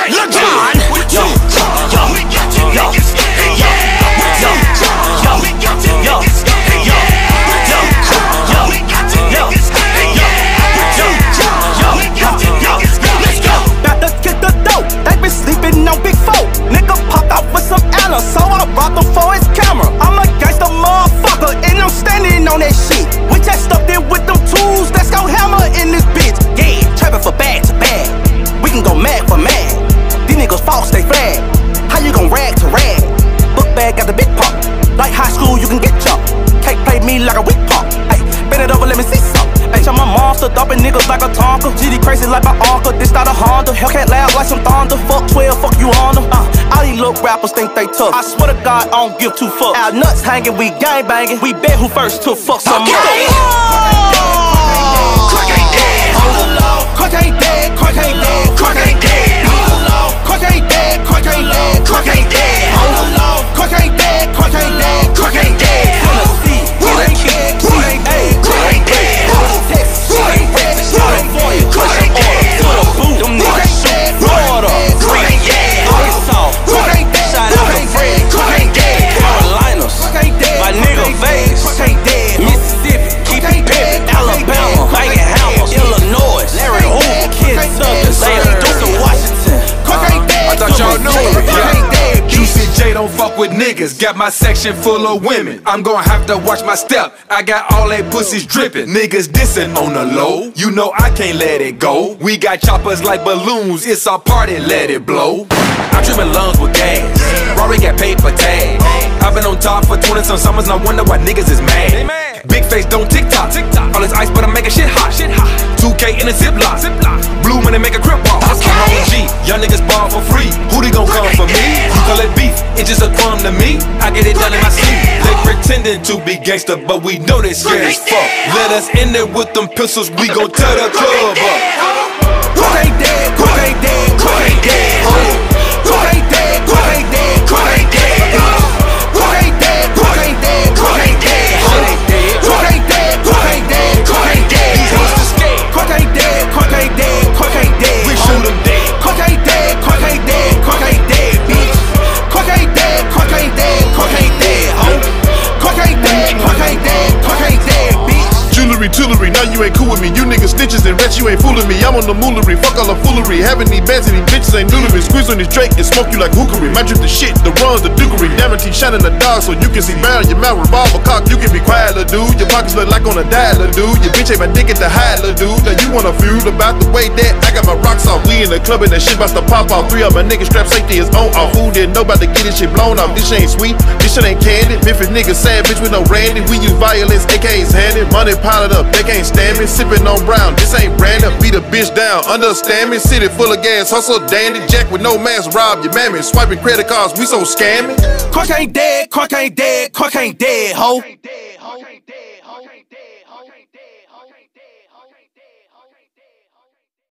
LeJohn. Sleeping on Big 4, nigga popped out with some Anna, so I robbed him for his camera. I'm a gangsta motherfucker, and I'm standing on that shit. We just stuffed it with them tools, let's go hammer in this bitch. Yeah, trapping for bag to bag, we can go mad for mad. These niggas false, they flag. How you gon' rag to rag? Book bag got the big pop, like high school you can get jumped. Can't play me like a weak pop. Hey, bend it over, let me see some. Bitch, I'm a monster, dumping niggas like a Tonka. GD crazy like my uncle, this not a Honda. Hellcat loud like some thunder. Fuck 12, fuck you on them. All these little rappers think they tough. I swear to God, I don't give two fucks. Our nuts hanging, we gang banging. We bet who first to fuck some more. Crack ain't dead. Crack ain't dead, crack ain't dead, Crack ain't dead. crack ain't dead, crack ain't dead, Crack ain't dead. crack ain't dead, crack ain't dead, Crack ain't dead. crack ain't dead, Crack ain't dead. Crack ain't dead. Them niggas shoot Florida, Green, Arkansas, shout out to Fred, Carolinas, my nigga Vegas, Mississippi, keep it pimpin', Alabama, bangin' hammers, Illinois, Larry Hoover, Kentucky, St. Washington. I thought y'all knew it. Juicy J don't fuck with niggas. Got my section full of women. I'm gonna have to watch my step. I got all they pussies drippin'. Niggas dissing on the low. You know I can't let it go. We got choppers like balloons. It's our party, let it blow. I'm trippin' lungs with gas. Rory got paper tag. I've been on top for 20 some summers, and I wonder why niggas is mad. Big face don't TikTok. All this ice, but I'm making shit hot. 2K in a Ziploc. Blue money make a crip walk. I'm on G. Young niggas ball for free. Who they gon' come for me? You call it beef, it's just a crumb to me. I get it done in my sleep. They pretending to be gangster, but we know they scared as fuck. Let us in there with them pistols, we gon' tear the club up. crack ain't dead, crack ain't dead, Crack ain't dead. crack ain't dead, crack ain't dead, Crack ain't dead. crack ain't dead, crack ain't dead, Crack ain't dead. crack ain't dead, crack ain't dead, Crack ain't dead. What's the scale? crack ain't dead, crack ain't dead, crack ain't dead. We shoot them dead. Crack ain't dead, crack ain't dead, crack ain't dead, bitch. Crack ain't dead, crack ain't dead, crack ain't dead, ho. Crack ain't dead, crack ain't dead, crack ain't dead, bitch. Jewelry, now you ain't cool with me. You niggas snitches and rats, you ain't fooling me. I'm on the moolery, fuck all the foolery. Having these bands and these bitches ain't new to me. Squeeze on this Drake and smoke you like hookery. My drip the shit, the runs, the dukery. Diamond shining the dog so you can see barrel. Your mouth revolver cock, you can be quiet, little dude. Your pockets look like on a dial, little dude. Your bitch ain't my dick at the high, little dude. Now you wanna feud about the way that I got my rocks off. We in the club and that shit about to pop off. 3 of my niggas strap safety is on off. Who didn't know about to get this shit blown off? This shit ain't sweet, this shit ain't candy. Memphis niggas sad bitch with no Randy. We use violence, AKs handed. Money piled up, they can't stand me. Sipping on brown, this ain't Brandon. Beat a bitch down, understand me. City full of gas, hustle dandy. Jack with no mask, rob your mammy. Swiping credit cards, we so scammy. Crack ain't dead, crack ain't dead, crack ain't dead, ho.